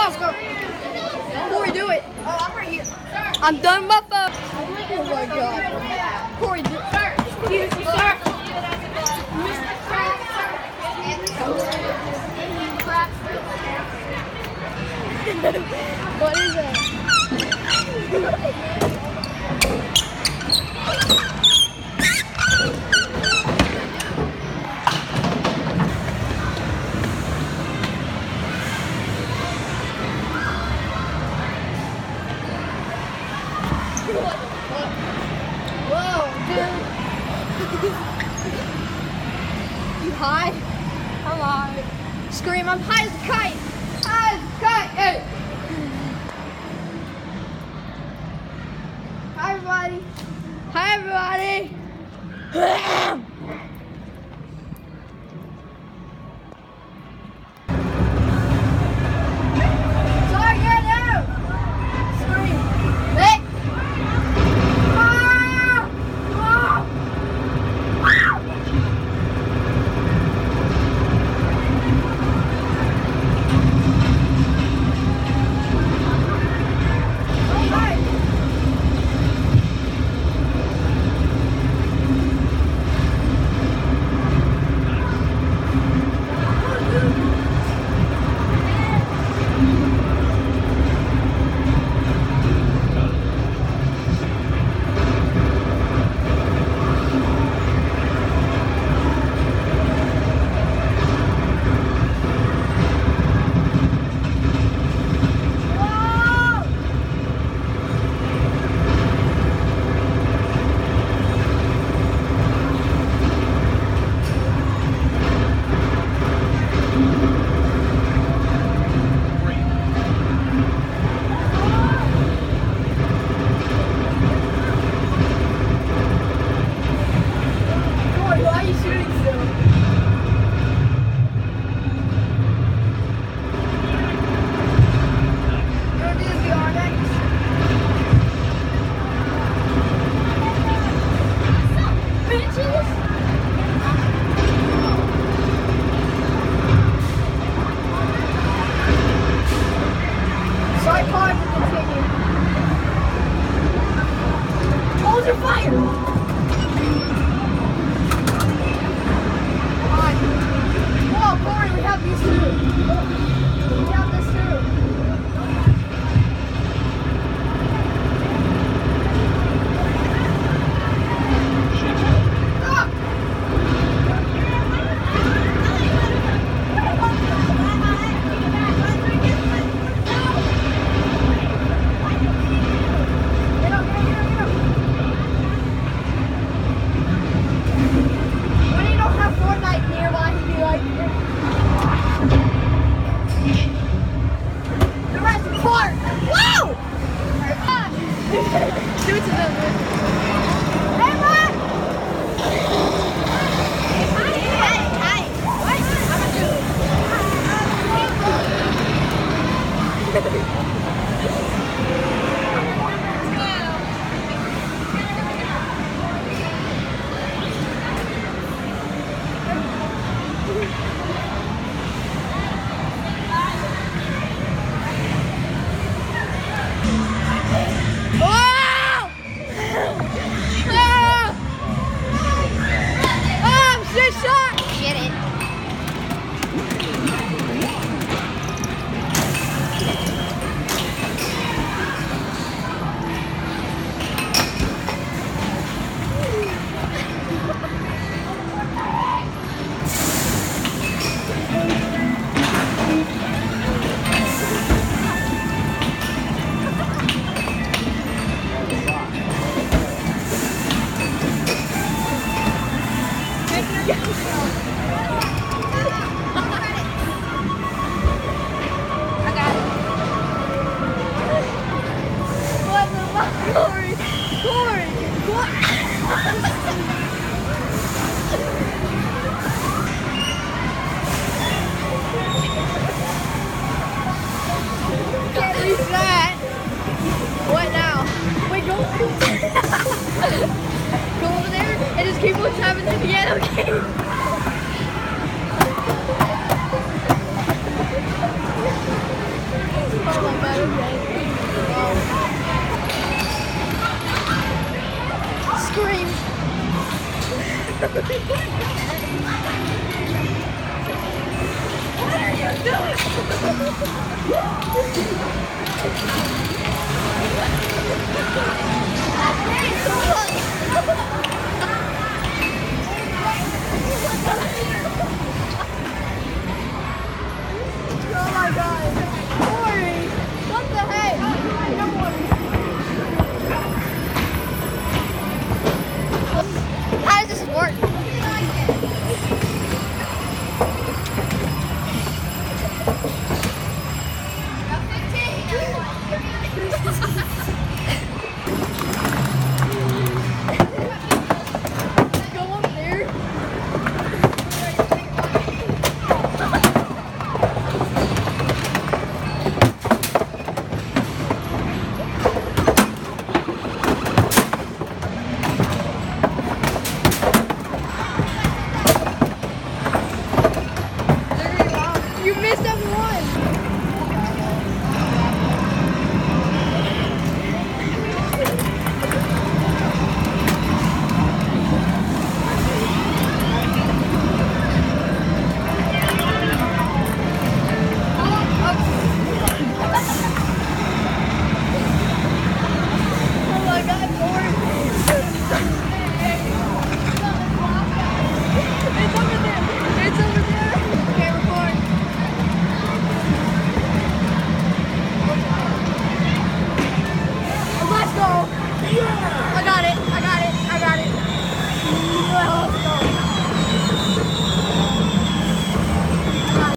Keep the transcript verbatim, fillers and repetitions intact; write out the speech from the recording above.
let's go. Corey, do it. Oh, I'm right here. I'm done with my phone. Oh my God. Corey, do it. Excuse me, sir. Mister Crab, sir. What is it? Whoa, dude. You high? I'm high. Scream, I'm high as a kite. High as a kite. Hey. Hi, everybody. Hi, everybody. Sorry, get out. Scream. Hey. Hold your fire! Whoa, Corey, we have these two. We have this too. Do it to them, man. Hey, man! Hi, hi, hi. What? I'm gonna do it. Yeah.